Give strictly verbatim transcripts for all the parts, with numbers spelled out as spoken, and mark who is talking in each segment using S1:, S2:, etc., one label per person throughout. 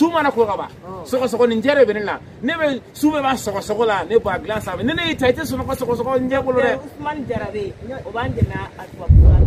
S1: suma na ko gaba soko soko ni njere benela ne be sube ba soko soko la ne ba glace ave ne ne itaite suma ko soko soko nje bolo re
S2: Usman Jarabe o bande na atwa kula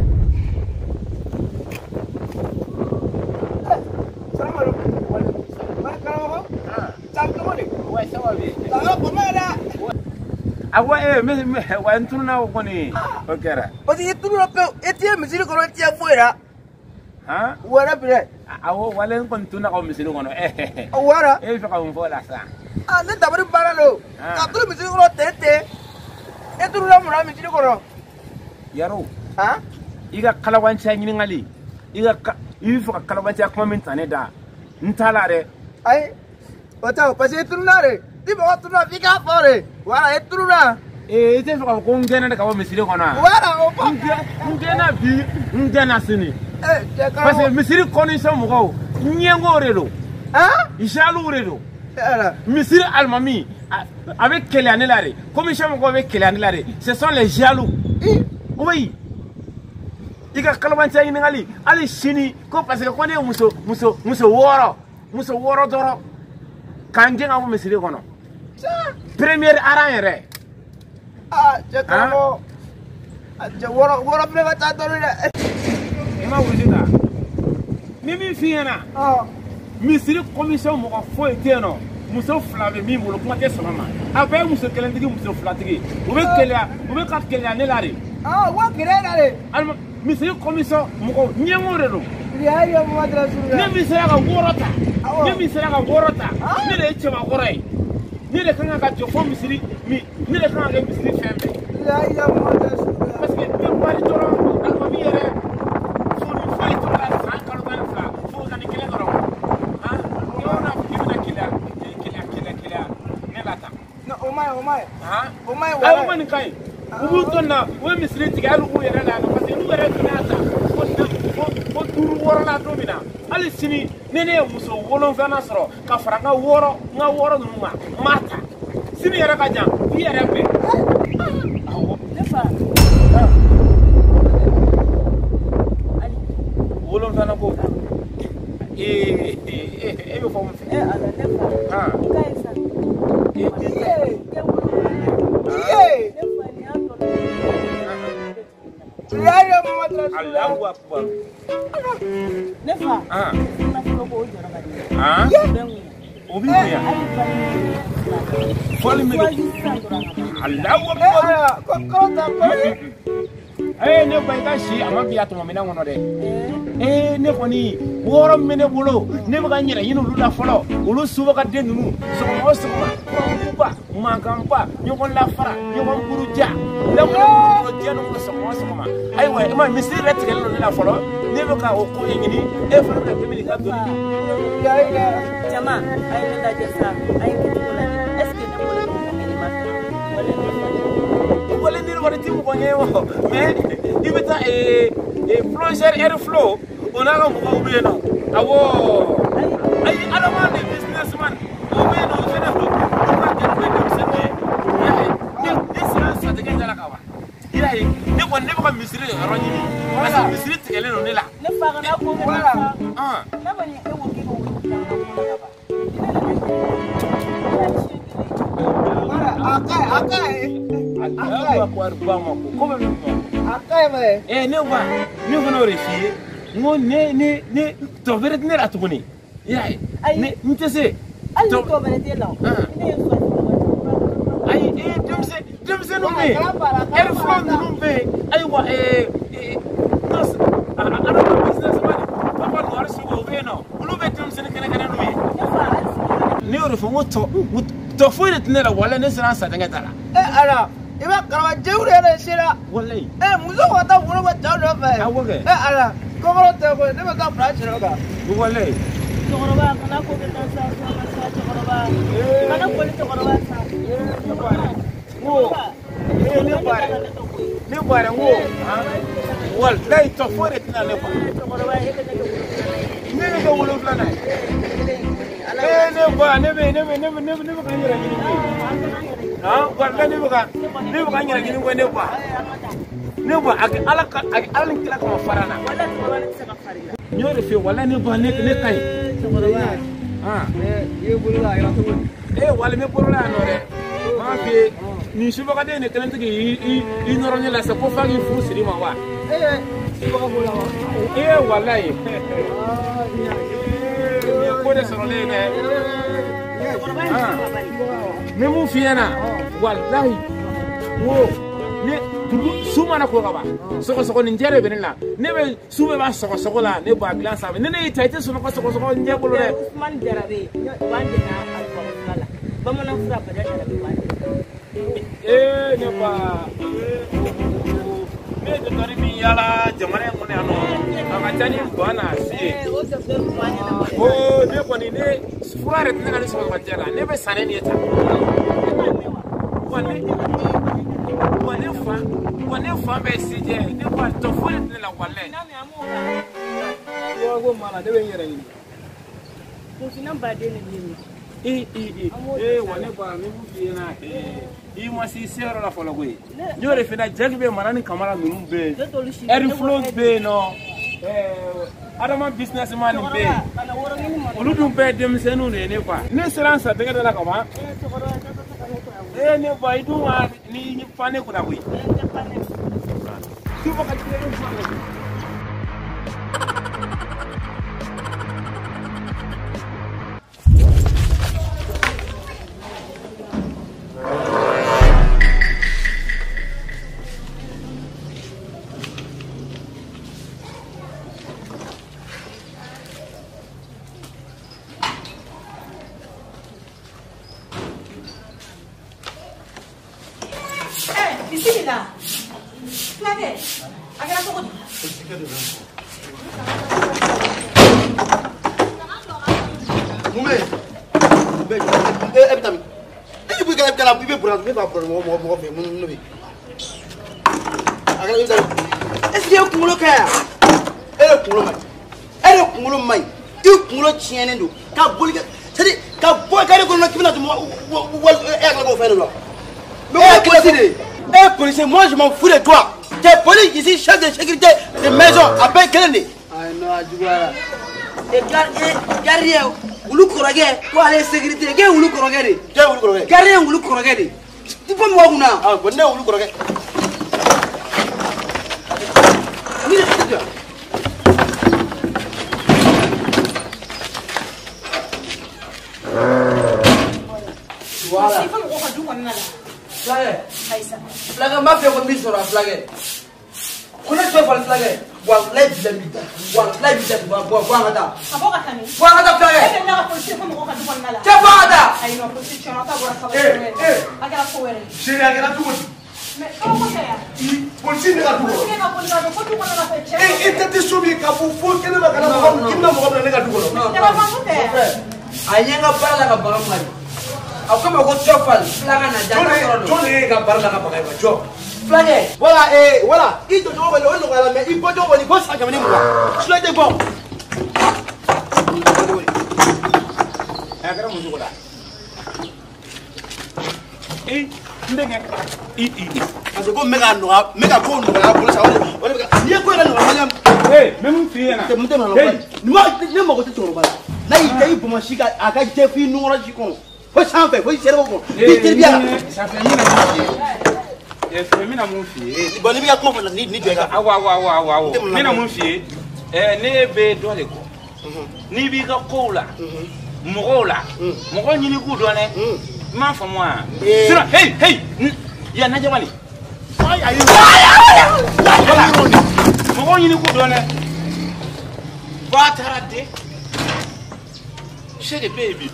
S3: Salam alaikum. Marhaba. Ah. Salam alaikum.
S1: wa sawabi
S3: Ah, pomada.
S1: awa e me wa ntuna ko ni okera
S3: Odi ituru pe etie misiri ko etie fuera.
S1: ha
S3: Wara bire.
S1: awo wala ko ntuna ko misiri kono eh
S3: Wara.
S1: e fa ko mfola sa
S3: Ah, ne tabari baralo. Ka turu misiri ko tete. Eturu la mura misiri ko.
S1: yaro
S3: Ha?
S1: iga kalawancha nyini ngali iga i fa kalawancha ko min tane da ntala re
S3: Ai. Ota pasi eturu na re. Di ba turu na fika fore. Wara eturu na.
S1: e te fa ko ngena da ka misiri kono
S3: Wara o pa.
S1: ngena bi ngena sini
S3: Eh, je ka.
S1: parce que misiri kono so mo ko nyengo redo
S3: Ha?
S1: ishalu redo
S3: Ara.
S1: misiri almami avec Kéliane Laré comme je ko avec Kéliane Laré ce sont les jaloux oui iga kalbancha yini ngali ali shini ko parce que ko ne muso muso muso woro muso woro doro kanje ngamo misiri kono première arrangere
S3: Ah, je ka mo. Je wara wara pe ta doru re.
S1: ima wujida mimi fiena
S3: Ah.
S1: misiri commission mo ko fo eteno muso flabe mi bolo kuma te sama abe muso kelendigi muso flatigi o be kelia o be ka kelia ne lare
S3: Ah, wa kire na re.
S1: alma misiri commission mo ko nyengo redo
S3: Ya ya mo adra suru.
S1: ne misiri ka worota ne misiri ka worota ne le chema gore ne le kanga ka jofo misiri mi ne le kanga ka misiri fembe
S3: Ya ya mo adra suru.
S1: parce que te bari toro alma mi yere so ni fay to la san kalo tan fa fo kan ni kele goro ha yo na ki na kila kila kila kila ne lata
S3: No, o mai o mai.
S1: ha
S3: O mai
S1: ay
S3: wa.
S1: woni kai ubu tonna we misiri tigalu u yere la no parce que nu yere tunata ko ko ko turu woro la domina ali sini nene muso wolon fana soro ka faranga woro nga woro nu ma mata sini yere ka jam fi yere be awo
S2: nefa ali
S1: wolon fana ko eh eh eh ko mo
S2: eh ala nefa
S1: ah
S2: kai sa
S3: Ye.
S2: nefa ni ato
S3: Ya ya mo adra suru.
S1: Allahu akbar
S2: nefa
S1: ah
S2: na fulo ko jora ga ni
S1: ah
S2: bengu
S1: obi ya
S2: ali bari
S1: foli me
S2: wali sandura ga
S1: Allahu
S3: Eh,
S1: akbar
S3: ara, ko ko ta ko.
S1: eh ne ba ga shi amma biya to mina ngono de
S2: eh
S1: eh ne ko ni woro mene bolo ne ba nyira yinu lula folo ulu suba ka den nu so mo so ma ko ba ma kan ba nyoko la fara nyoko buruja la mo ko jeno ko so mo so ma ay wa ma misiri ret gel no la folo ne ba ka o ko yini e fara ka bimi ka do
S3: Ya ya.
S2: jama ay me da jessa ay ke to la est ce que ne mo ko ni ma wala ni
S1: wala ni wala ti mo ko nyewo mais ibita e e plongeur air flow ona ga mo ko be no awo ay alama ni businessman o be no fena ko ka ke ko dem se ne ya ni ni sira sa de ga la ka wa ira yi ni ko ne ko misiri ro ni wala misiri tigele no ni la
S2: nefa ga na ko ga
S3: Wala.
S1: ah
S2: na ba ni e wo ki ko ta na ko ga ba
S3: Wala, akai akai.
S1: Allahu akbar ba mo ko ko be mo
S3: Akai me.
S1: eh ne wa ni ko no refi ngo ne ne ne to veret ne la to ni ya ne ntese
S2: ali ko ba te la ni e so
S1: ay eh demse demse no me er flow no me ay wa eh nos ana ana business man papa no arso go be no ulu be demse ne kana kana no me
S2: nefa ali
S1: ni oro fo moto to fo ne tnera wala ne sana sa tanga tara
S3: Eh, ara. Iba karawa jeure re sira.
S1: wallahi
S3: Eh, muzo wata wuro ba ta do fa.
S1: awoge
S3: Eh, ara. Ko ko ta ko ne ba ka pra chiro ga.
S1: wallahi
S2: Tokoroba kana ko ke tan sa sa sa tokoroba kana ko ni tokoroba sa
S1: wo eh ne bare ne bare wo wallahi to fo ne tnera ne fa
S2: tokoroba e ke
S1: ne ne ko wolo flana eh ne ba ne be ne be ne be ne be ne be kan yara gini ah wallahi ne be kan ne be kan yara gini ko ne ba ne ba ak alaka ak alin kila ko farana
S2: wala tokoroba ni sa ka farila
S1: nyore fe wala ne ba ne ne kai
S2: tokoroba
S1: Ah.
S3: Eh, you bolo la ira to.
S1: Eh, wale me bolo la no re. Ma fi ni suba ka de ne kelente ki i i noro ni la sa ko fa ki fu siri ma wa.
S3: Eh, suba ka bolo wa.
S1: Eh, wallahi.
S3: Ah, ya.
S1: Ni ko de soro le ne. Ah. Me mu fi na. Wallahi. Wo. Ne tugu suma na ko gaba. Soko soko ni njere be la. Ne be sube ba soko soko la ne ba glance ave. Ne ne itaite suma ko soko soko nje bolo le.
S2: Usman jarabe. Wande na alfa. Bamana fura ba da jarabe wande.
S1: Eh, ne ba. Me de tori mi yala jamane ngone ano. Aka tani bana si.
S2: Eh, o se fe mwanya na wale.
S1: Oh, ne ko ni ne fura re tena ni soko batela. Ne be sane ni eta. Wane wane fa wane fa be sije ne ba to fo ne la wale.
S2: Na me amura.
S3: Yo go mala de be yere ni.
S2: Ko sinan ba de ne ni.
S1: Eh eh eh wane ba mi bu fi na eh I mo si sero la folo gwe. Yo re fina jagbe manani kamara mi mbe. Eri flow be no. Eh adama businessman be. Oludun be dem senu ne ne kwa. Ne seransa de ga la kama. Eh ne ba idu wa ni ni fane kuna gwe. Tu ba ka tire fane.
S4: Bismillah. Flage. Agora tô com.
S3: Mume. Be. Eh, eh, bitami. Eh, bu ga ga bu be bura, be ba bura mo mo mo fe mo no be. Agora bitami. Est-ce que kumulo kaya? Eh, kumulo mai. Eh, kumulo mai. I kumulo chiene ndo. Ka boli ka. C'est ka boy ka ko no kibina to mo eh ga go fe no. Mais policier, eh policier, moi je m'en fous de toi. Tu es police ici, chef de sécurité de maison, appelle Kennedy. Ah non, Adjouara. Et gardien, vous le croyez, pour aller sécurité, qu'est-ce que vous le croyez? Qu'est-ce que vous le croyez? Gardien, vous le croyez? Tu peux moi ou non? Ah, vous le croyez? Voilà. Flagge. Flagge ma fe ko mi soro flagge. Kuna to fal flagge. Wa live bidan bidan. Wa live bidan wa wa wa ngata.
S4: Aboka tani.
S3: Wa ngata flagge.
S4: Eh na ko se ko mo ka dukon mala.
S3: Ke wa ngata.
S4: Ay no ko se chona ta bora ka.
S3: Eh eh.
S4: Agara ko were.
S3: Seri agara tu ko.
S4: Me ko ko ya.
S3: Polisi ne ka tu ko.
S4: Polisi ka polisi ko tu ko na fe che.
S3: Eh eh tete sobi ka fu fu ke ne ba kana mo kimna mo ne ka tu ko.
S4: Non. Te ba ko te.
S3: Ayenga bala ka ba ngari. Akoma ko chofal flagge na jana soro. Jone ka bala ka ba ka job. Flagge. Voilà, et voilà. Il te doit le on va mais il peut donc il faut ça comme ni moi. Je l'ai bon.
S1: Agara mo jogola. Eh, ndenge. I i.
S3: Parce que mega no mega ko no la police wala wala ni ko la no wala.
S1: Eh, même fi na.
S3: Te mute no. Ni ma ni ma ko te toro bala. Na yi dai pour machika aka je fi no ra jikon. Faut ça fait, faut y serrer ko. Vite bien.
S1: Ça fait mina. Eh, fait mina mon fille.
S3: Bon ni bi ko ni ni doga.
S1: Awa wa wa wa wa. Mina mon fille. Eh, ne be dole ko. Ni bi ka ko la. Mo la. Mo ni ni ku do ne. Ma fa moi. Sira, hey, hey. Ya na jamali. Ay ay. Mo ni ni ku do ne. Va tarade. Chez les baby.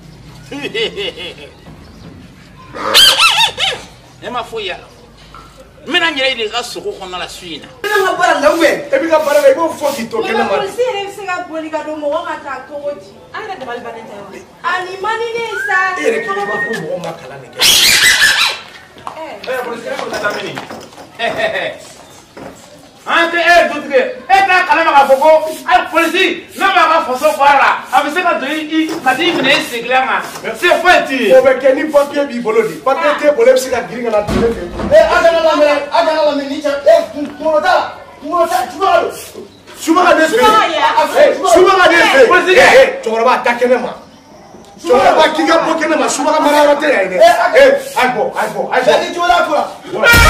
S1: E ma foya. Mina nyere ile ga soko kona la suina.
S3: Mina ngabara lawe. E bi ga bara ba go fo ki to ke na ma.
S4: Polisi re se ga boli ga do mo ga ta to goti. Ana ga bal baneta yo. Ani mani ne sa.
S3: E re ki ba ko mo ma kala ne ke.
S1: Eh, eh polisi ko ta mini. Ante eh dutge. E ta kala ma ga foko. Ai polisi na ma ga foso kwara. Abi se ka do i ka di mine siglanga. C'est fati.
S5: O be ke ni papier bi bolodi. Papier te bolé si ka giringa na tele fe.
S3: Eh agana la me agana la me ni cha eh kumota. Kumota chubalo.
S5: Suma ka de fe.
S4: Suma ya.
S5: Suma ka de fe.
S1: Polisi
S5: Eh eh chokora ba attaquer ne ma. cɛkɔrɔba k'i ka bɔ kɛnɛ ma subaga mara yɔrɔ tɛ yan ye dɛ. ee ayi bɔ ayi bɔ ayi bɔ.
S3: Bɛɛ k'i cogo la quoi.